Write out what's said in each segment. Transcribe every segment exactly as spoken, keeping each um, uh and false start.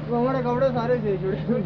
हमारे कपड़े सारे से जुड़े।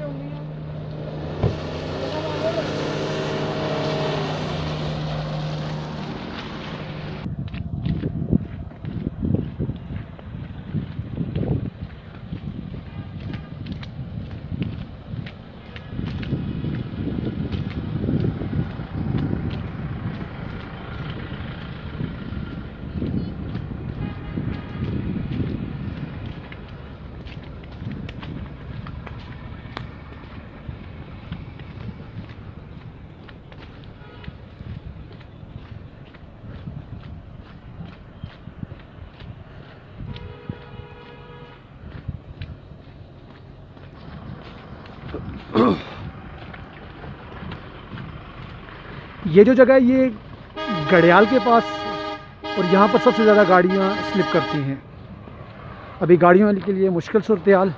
ये जो जगह है ये घड़ियाल के पास, और यहाँ पर सबसे ज़्यादा गाड़ियाँ स्लिप करती हैं। अभी गाड़ियों के लिए मुश्किल सूरत हाल,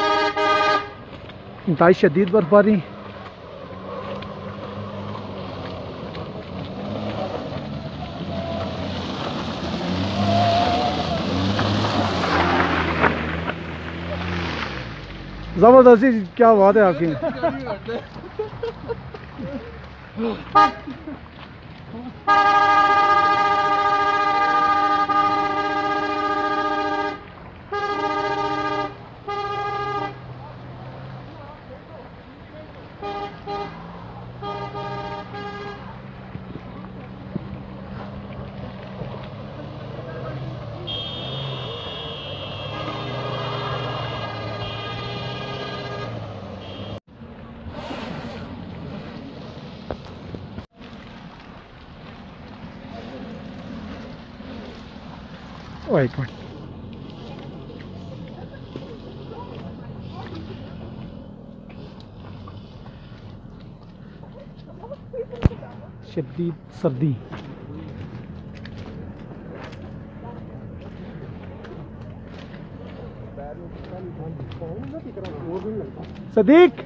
इंतहाई शदीद बर्फबारी। ज़बरदस्ती, क्या बात है आपकी। ओ एक मिनट, शदीद सर्दी। सदीक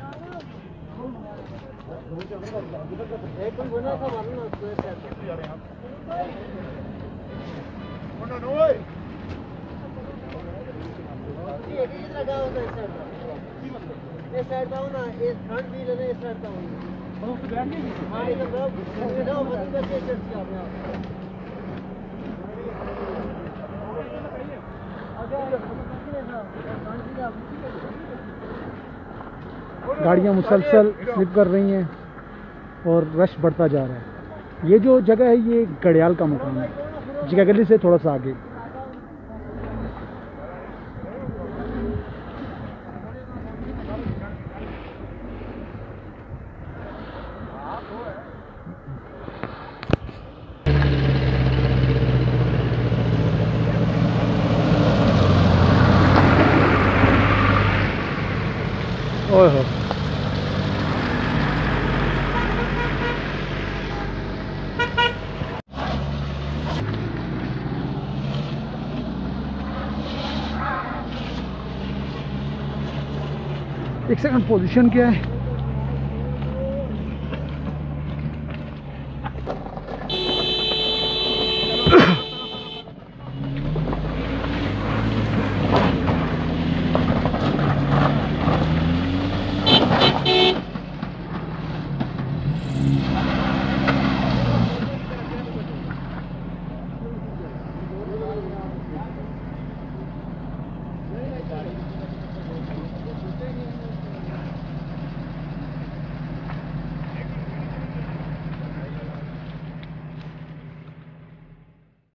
गाड़ियाँ मुसलसल स्लिप कर रही हैं और रश बढ़ता जा रहा है। ये जो जगह है ये घड़ियाल का मकान है, जिगा गली से थोड़ा सा आगे। ओह हो, एक सेकंड, पोजीशन क्या है?